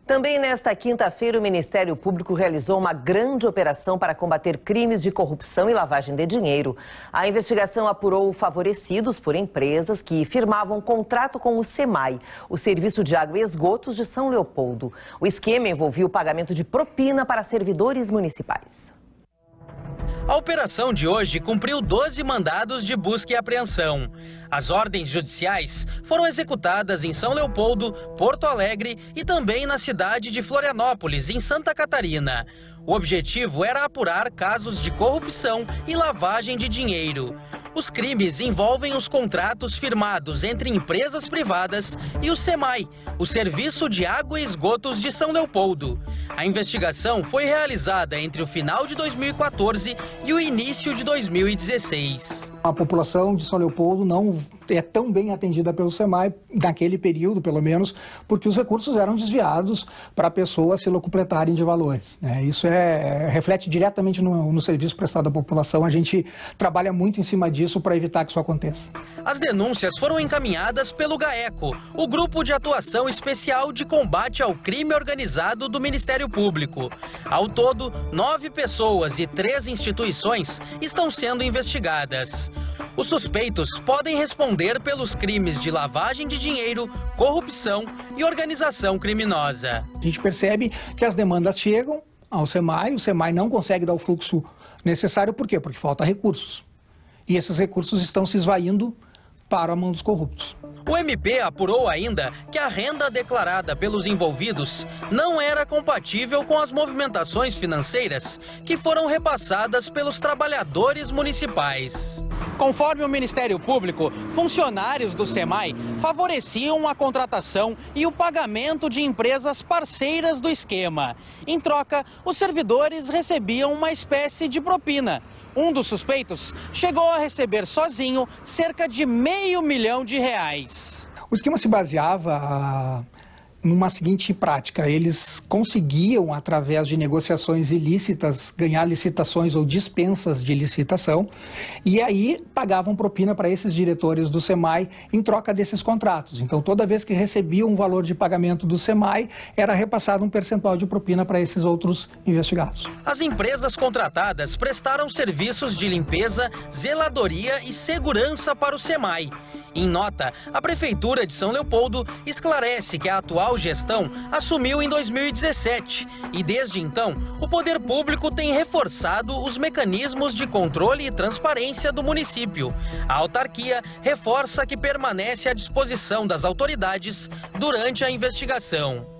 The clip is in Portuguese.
Também nesta quinta-feira, o Ministério Público realizou uma grande operação para combater crimes de corrupção e lavagem de dinheiro. A investigação apurou favorecidos por empresas que firmavam contrato com o SEMAI, o Serviço de Água e Esgotos de São Leopoldo. O esquema envolvia o pagamento de propina para servidores municipais. A operação de hoje cumpriu 12 mandados de busca e apreensão. As ordens judiciais foram executadas em São Leopoldo, Porto Alegre e também na cidade de Florianópolis, em Santa Catarina. O objetivo era apurar casos de corrupção e lavagem de dinheiro. Os crimes envolvem os contratos firmados entre empresas privadas e o SEMAI, o Serviço de Água e Esgotos de São Leopoldo. A investigação foi realizada entre o final de 2014 e o início de 2016. A população de São Leopoldo não é tão bem atendida pelo SEMAI, naquele período, pelo menos, porque os recursos eram desviados para pessoas se locupletarem de valores. Isso reflete diretamente no serviço prestado à população. A gente trabalha muito em cima disso para evitar que isso aconteça. As denúncias foram encaminhadas pelo GAECO, o Grupo de Atuação Especial de Combate ao Crime Organizado do Ministério Público. Ao todo, 9 pessoas e 3 instituições estão sendo investigadas. Os suspeitos podem responder pelos crimes de lavagem de dinheiro, corrupção e organização criminosa. A gente percebe que as demandas chegam ao SEMAI, o SEMAI não consegue dar o fluxo necessário, por quê? Porque falta recursos. E esses recursos estão se esvaindo para a mão dos corruptos. O MP apurou ainda que a renda declarada pelos envolvidos não era compatível com as movimentações financeiras que foram repassadas pelos trabalhadores municipais. Conforme o Ministério Público, funcionários do SEMAI favoreciam a contratação e o pagamento de empresas parceiras do esquema. Em troca, os servidores recebiam uma espécie de propina. Um dos suspeitos chegou a receber sozinho cerca de R$500 mil. O esquema se baseava numa seguinte prática: eles conseguiam, através de negociações ilícitas, ganhar licitações ou dispensas de licitação, e aí pagavam propina para esses diretores do SEMAI em troca desses contratos. Então, toda vez que recebiam um valor de pagamento do SEMAI, era repassado um percentual de propina para esses outros investigados. As empresas contratadas prestaram serviços de limpeza, zeladoria e segurança para o SEMAI. Em nota, a Prefeitura de São Leopoldo esclarece que a atual gestão assumiu em 2017 e, desde então, o poder público tem reforçado os mecanismos de controle e transparência do município. A autarquia reforça que permanece à disposição das autoridades durante a investigação.